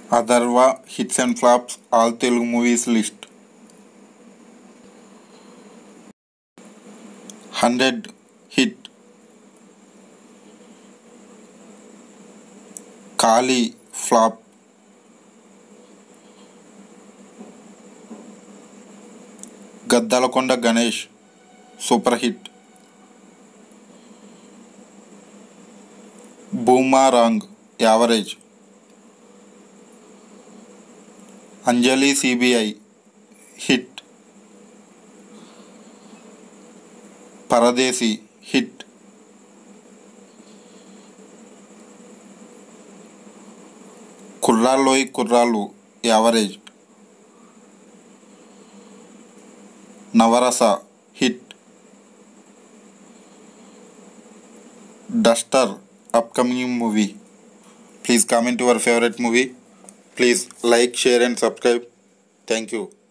Atharvaa hits and flops all Telugu movies list. 100 hit. Kali flop. Gaddalakonda Ganesh super hit. Boomerang average. Anjali CBI hit. Paradesi hit. Kurraloi Kurralu average. Navarasa hit. Duster upcoming movie. Please comment your favorite movie. Please like, share and subscribe. Thank you.